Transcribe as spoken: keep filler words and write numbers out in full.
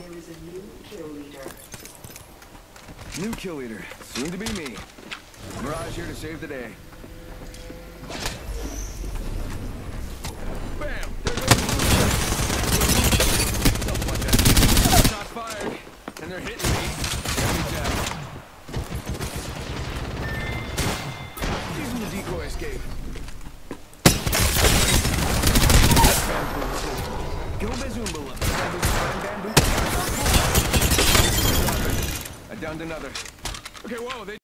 There is a new kill leader. New kill leader. Soon to be me. Mirage here to save the day. Bam! There goes something like that. Shots fired. And they're hitting me. Enemy down. Using the decoy escape. Go Bazoomba. I downed another. Okay, whoa, they